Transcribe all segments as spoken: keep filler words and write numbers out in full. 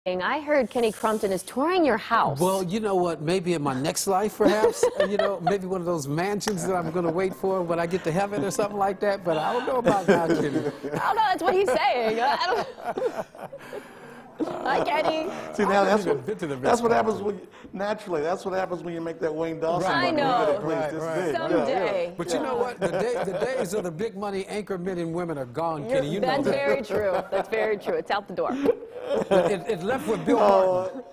I heard Kenny Crumpton is touring your house. Well, you know what? Maybe in my next life, perhaps. You know, maybe one of those mansions that I'm going to wait for when I get to heaven or something like that. But I don't know about now, Kenny. I don't know. That's what he's saying. I don't. Hi, Kenny. See, now that's what, been to the that's what happens when you, naturally. That's what happens when you make that Wayne Dawson Right. money. I know. You get a place Right, this right. big. Someday. Yeah, yeah. But you know what? The, day, the days of the big money anchor men and women are gone, You're- Kenny. You know that's that. very true. That's very true. It's out the door. It, it left with Bill Uh, Martin.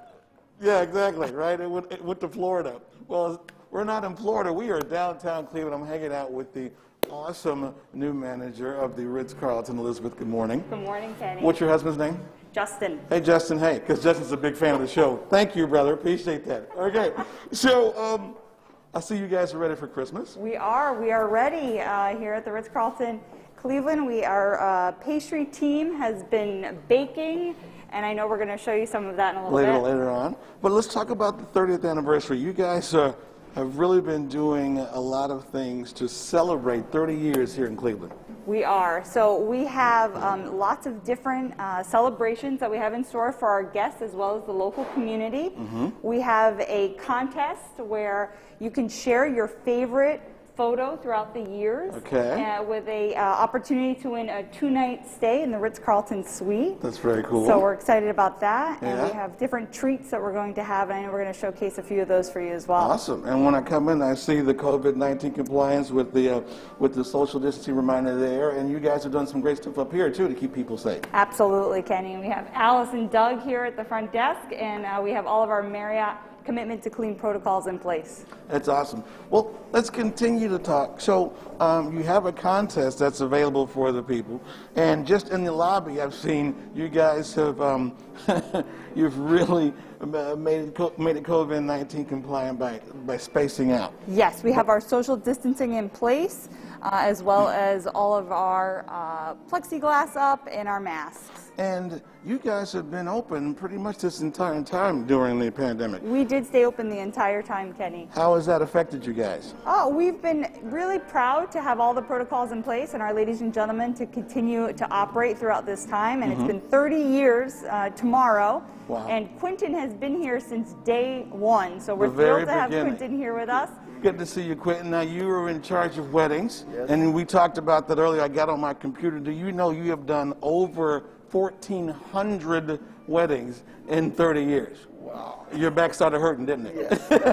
yeah, exactly. Right. It went, it went to Florida. Well, we're not in Florida. We are downtown Cleveland. I'm hanging out with the awesome new manager of the Ritz-Carlton, Elizabeth. Good morning. Good morning, Kenny. What's your husband's name? Justin. Hey, Justin. Hey, because Justin's a big fan of the show. Thank you, brother. Appreciate that. Okay. So, um, I see you guys are ready for Christmas. We are. We are ready uh, here at the Ritz-Carlton Cleveland. We Our uh, pastry team has been baking, and I know we're going to show you some of that in a little Later, bit. later on. But let's talk about the thirtieth anniversary. You guys uh, have really been doing a lot of things to celebrate thirty years here in Cleveland. We are. So we have um, lots of different uh, celebrations that we have in store for our guests as well as the local community. Mm-hmm. We have a contest where you can share your favorite photo throughout the years, Okay. uh, with a uh, opportunity to win a two-night stay in the Ritz-Carlton suite. That's very cool. So we're excited about that, and Yeah. we have different treats that we're going to have, and I know we're going to showcase a few of those for you as well. Awesome. And when I come in, I see the COVID nineteen compliance with the uh, with the social distancing reminder there, and you guys have done some great stuff up here too to keep people safe. Absolutely, Kenny. We have Alice and Doug here at the front desk, and uh, we have all of our Marriott commitment to clean protocols in place. That's awesome. Well, let's continue to talk. So um, you have a contest that's available for the people, and just in the lobby, I've seen you guys have um, you've really made it, made it COVID nineteen compliant by by spacing out. Yes, we have our social distancing in place, uh, as well as all of our uh, plexiglass up and our masks. And you guys have been open pretty much this entire time during the pandemic. We did stay open the entire time, Kenny. How has that affected you guys? Oh, we've been really proud to have all the protocols in place and our ladies and gentlemen to continue to operate throughout this time. And mm-hmm. It's been thirty years uh, tomorrow. Wow. And Quentin has been here since day one. So we're The very thrilled to have beginning. Quentin here with us. Good to see you, Quentin. Now, you were in charge of weddings, Yes. and we talked about that earlier. I got on my computer. Do you know you have done over fourteen hundred weddings in thirty years? Wow. Your back started hurting, didn't it?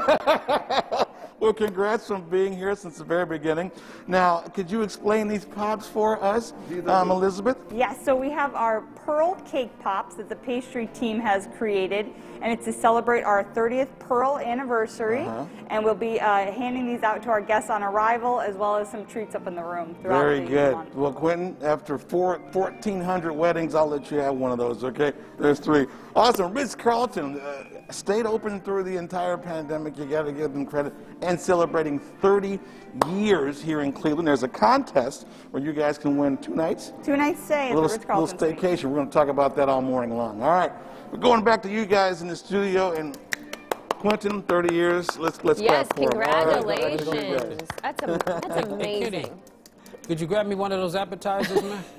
Yes. Well, congrats on being here since the very beginning. Now, could you explain these pops for us, um, Elizabeth? Yes, so we have our Pearl Cake Pops that the pastry team has created, and it's to celebrate our thirtieth Pearl anniversary. Uh-huh. And we'll be uh, handing these out to our guests on arrival, as well as some treats up in the room throughout Very the good. month. Well, Quentin, after four, fourteen hundred weddings, I'll let you have one of those, okay? There's three. Awesome. Ritz-Carlton uh, stayed open through the entire pandemic. You got to give them credit. And celebrating thirty years here in Cleveland. There's a contest where you guys can win two nights. Two nights stay at A little, the Ritz-Carlton little staycation. We're going to talk about that all morning long. All right. We're going back to you guys in the studio. And Quentin, thirty years. Let's let's Yes, clap for him. All right. congratulations. That's, a, that's Hey, Kenny, amazing. could you grab me one of those appetizers, man?